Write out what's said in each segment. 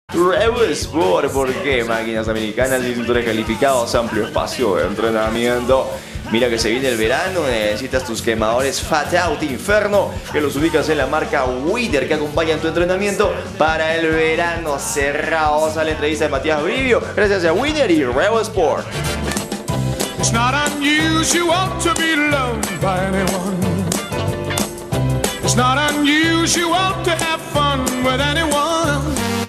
Revo Sport, ¿por qué? Máquinas americanas, instructores calificados, amplio espacio de entrenamiento. Mira que se viene el verano, necesitas tus quemadores Fat Out Inferno, que los ubicas en la marca Wither, que acompañan tu entrenamiento para el verano cerrado. Vamos a la entrevista de Matías Brivio, gracias a Wither y Revo Sport. It's not unusual to be loved by anyone. It's not unusual to have fun with anyone.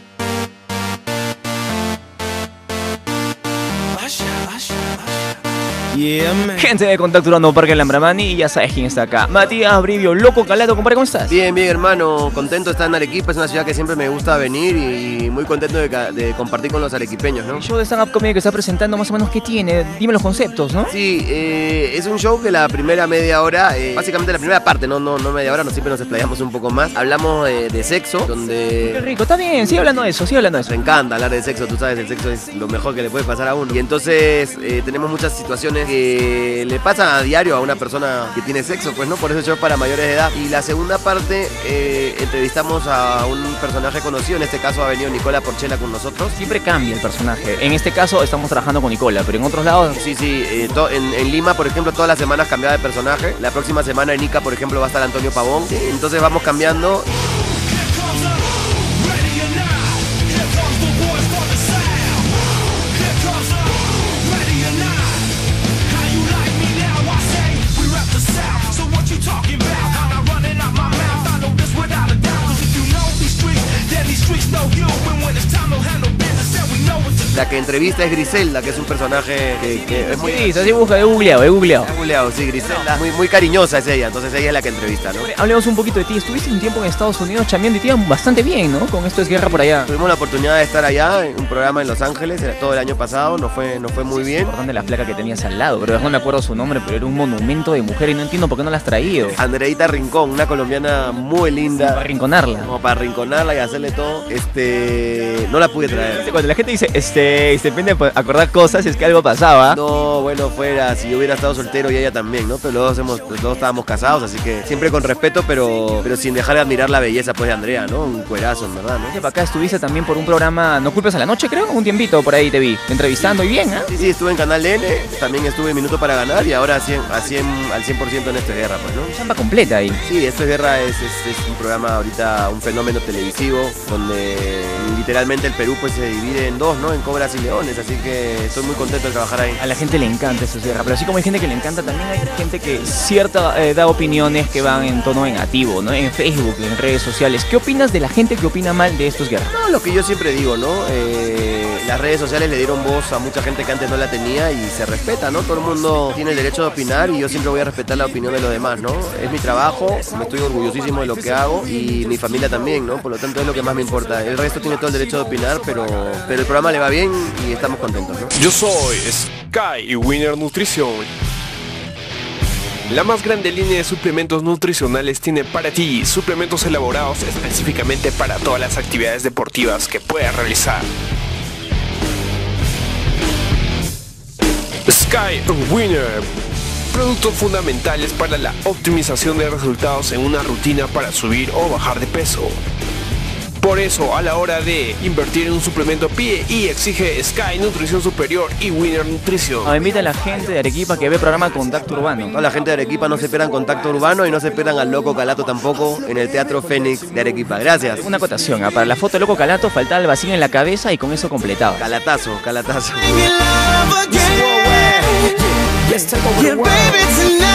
Gente de Contacto Urbano, Parque Lambramani, y ya sabes quién está acá. Matías Brivio, Loco Calato, compadre, ¿cómo estás? Bien, hermano, contento de estar en Arequipa, es una ciudad que siempre me gusta venir y muy contento de compartir con los arequipeños, ¿no? El show de stand-up comedy que está presentando, más o menos, ¿qué tiene? Dime los conceptos, ¿no? Sí, es un show que la primera media hora, básicamente la primera parte, no media hora, siempre nos explayamos un poco más. Hablamos de sexo, donde... Qué rico, está bien, sigue hablando de eso, sigue hablando de eso. Me encanta hablar de sexo, tú sabes, el sexo es lo mejor que le puede pasar a uno. Y entonces tenemos muchas situaciones que le pasan a diario a una persona que tiene sexo, pues no, por eso el show es para mayores de edad. Y la segunda parte, entrevistamos a un personaje conocido, en este caso ha venido Nicola Porchela con nosotros. Siempre cambia el personaje. En este caso estamos trabajando con Nicola, pero en otros lados... Sí, en Lima, por ejemplo, todas las semanas cambiaba de personaje. La próxima semana en Ica, por ejemplo, va a estar Antonio Pavón. Sí, entonces vamos cambiando. La que entrevista es Griselda, que es un personaje que es muy... Sí, así busca, he googleado. He googleado, sí, Griselda. Muy cariñosa es ella, entonces ella es la que entrevista, ¿no? Hablemos un poquito de ti. Estuviste un tiempo en Estados Unidos chambeando y te iban bastante bien, ¿no? Con Esto es Guerra por allá. Tuvimos la oportunidad de estar allá en un programa en Los Ángeles todo el año pasado, nos fue muy bien. Importante la placa que tenías al lado, pero no me acuerdo su nombre, pero era un monumento de mujer y no entiendo por qué no la has traído. Andreita Rincón, una colombiana muy linda. Para arrinconarla. Como para arrinconarla y hacerle todo. No la pude traer. Cuando la gente dice, depende de acordar cosas, es que algo pasaba. No, bueno, fuera, si yo hubiera estado soltero y ella también, ¿no? Pero los dos estábamos casados, así que siempre con respeto, pero sin dejar de admirar la belleza, pues, de Andrea, ¿no? Un cuerazo, en verdad, ¿no? Acá estuviste también por un programa, No Culpes a la Noche, creo, un tiempito por ahí te vi, entrevistando y bien, ¿eh? Sí, estuve en Canal N, también estuve en Minuto para Ganar y ahora al 100% en Esto es Guerra, pues, ¿no? Chamba completa ahí. Sí, Esto es Guerra es un programa ahorita, un fenómeno televisivo, donde literalmente el Perú, pues, se divide en dos, ¿no? En Cobras y Leones, así que estoy muy contento de trabajar ahí. A la gente le encanta Esto es Guerra, pero así como hay gente que le encanta, también hay gente que da opiniones que van en tono negativo, ¿no? En Facebook, en redes sociales. ¿Qué opinas de la gente que opina mal de Esto es Guerra? No, lo que yo siempre digo, ¿no? Las redes sociales le dieron voz a mucha gente que antes no la tenía y se respeta, ¿no? Todo el mundo tiene el derecho de opinar y yo siempre voy a respetar la opinión de los demás, ¿no? Es mi trabajo, me estoy orgullosísimo de lo que hago y mi familia también, ¿no? Por lo tanto es lo que más me importa. El resto tiene todo el derecho de opinar, pero el programa le va bien y estamos contentos, ¿no? Yo soy Sky y Winner Nutrición. La más grande línea de suplementos nutricionales tiene para ti suplementos elaborados específicamente para todas las actividades deportivas que puedas realizar. Sky Winner. Productos fundamentales para la optimización de resultados en una rutina para subir o bajar de peso. Por eso, a la hora de invertir en un suplemento, pide y exige Sky Nutrición Superior y Winner Nutrición. Invita a la gente de Arequipa que ve programa Contacto Urbano. Toda la gente de Arequipa no se esperan Contacto Urbano y no se esperan al Loco Calato tampoco en el Teatro Fénix de Arequipa. Gracias. Una acotación, para la foto de Loco Calato faltaba el vacío en la cabeza y con eso completaba. Calatazo. Yeah, baby, tonight.